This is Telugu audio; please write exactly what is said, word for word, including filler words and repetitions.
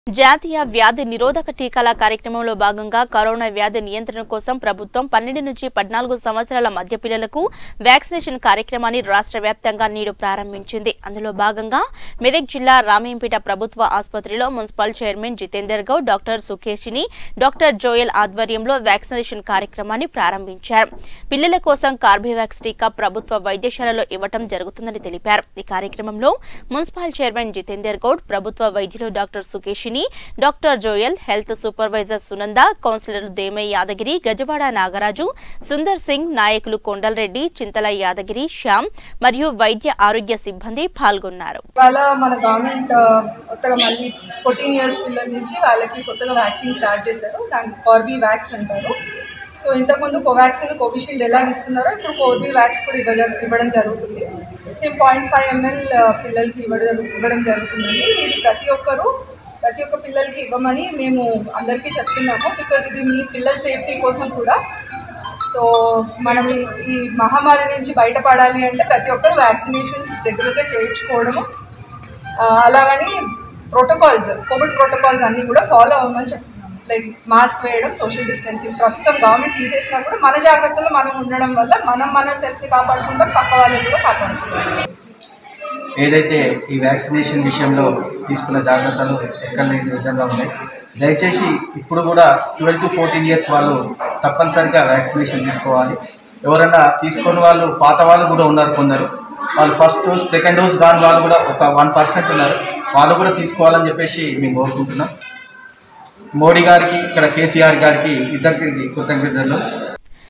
జాతీయ వ్యాధి నిరోధక టీకాల కార్యక్రమంలో భాగంగా కరోనా వ్యాధి నియంత్రణ కోసం ప్రభుత్వం పన్నెండు నుంచి పద్నాలుగు సంవత్సరాల మధ్య పిల్లలకు వ్యాక్సినేషన్ కార్యక్రమాన్ని రాష్ట్ర వ్యాప్తంగా నేడు ప్రారంభించింది. అందులో భాగంగా మెదక్ జిల్లా రామేంపేట ప్రభుత్వ ఆసుపత్రిలో municipal chairman Jitender Goud, doctor Sukeshini, doctor Joel ఆధ్వర్యంలో వ్యాక్సినేషన్ కార్యక్రమాన్ని ప్రారంభించారు. పిల్లల కోసం కార్బేవాక్స్ టీకా ప్రభుత్వ వైద్యశాలలో ఇవ్వడం జరుగుతుందని తెలిపారు. ఈ కార్యక్రమంలో మున్సిపల్ చైర్మన్ జితేందర్ గౌడ్, ప్రభుత్వ వైద్యులు doctor Sukeshini, doctor Joel, health supervisor Sunanda, councillor Demai Yadagiri, Gajawada Nagaraju, Sunder Singh, నాయకులు కొండల్ రెడ్డి, చింతల యాదగిరి, శ్యామ్ మరియు వైద్య ఆరోగ్య సిబ్బంది పాల్గొన్నారు. మన గవర్నమెంట్ కొత్తగా మళ్ళీ ఫోర్టీన్ ఇయర్స్ పిల్లల నుంచి వాళ్ళకి కొత్తగా వ్యాక్సిన్ స్టార్ట్ చేశారు. దానికి కార్బేవాక్స్ అంటారు. సో ఇంతకుముందు కోవాక్సిన్, కోవిషీల్డ్ ఎలా ఇస్తున్నారో ఇప్పుడు కార్బేవాక్స్ కూడా ఇవ్వడం ఇవ్వడం జరుగుతుంది. సేమ్ పాయింట్ ఫైవ్ ఎంఎల్ పిల్లలకి ఇవ్వడం ఇవ్వడం జరుగుతుంది. ఇది ప్రతి ఒక్కరు ప్రతి ఒక్క పిల్లలకి ఇవ్వమని మేము అందరికీ చెప్తున్నాము. బికాజ్ ఇది మీ పిల్లల సేఫ్టీ కోసం కూడా. సో మనం ఈ మహమ్మారి నుంచి బయటపడాలి అంటే ప్రతి ఒక్కరు వ్యాక్సినేషన్ రెగ్యులర్గా చేయించుకోవడము, అలాగని ప్రోటోకాల్స్, కోవిడ్ ప్రోటోకాల్స్ అన్నీ కూడా ఫాలో అవ్వమని చెప్తున్నాము. లైక్ మాస్క్ వేయడం, సోషల్ డిస్టెన్సింగ్. ప్రస్తుతం గవర్నమెంట్ తీసేసినా కూడా మన జాగ్రత్తలు మనం ఉండడం వల్ల మనం మన సేఫ్టీ కాపాడుకుంటాం, పక్క వాళ్ళని కూడా కాపాడుకుంటాం. ఏదైతే ఈ వ్యాక్సినేషన్ విషయంలో తీసుకున్న జాగ్రత్తలు ఎక్కడ లేని విధంగా ఉన్నాయి. దయచేసి ఇప్పుడు కూడా ట్వెల్వ్ టు ఫోర్టీన్ ఇయర్స్ వాళ్ళు తప్పనిసరిగా వ్యాక్సినేషన్ తీసుకోవాలి. ఎవరైనా తీసుకుని వాళ్ళు పాత వాళ్ళు కూడా ఉన్నారు, కొందరు వాళ్ళు ఫస్ట్ డోస్ సెకండ్ డోస్ కాని వాళ్ళు కూడా ఒక వన్ పర్సెంట్ ఉన్నారు. వాళ్ళు కూడా తీసుకోవాలని చెప్పేసి మేము కోరుకుంటున్నాం. మోడీ గారికి, ఇక్కడ కేసీఆర్ గారికి ఇద్దరికి కృతజ్ఞతలు.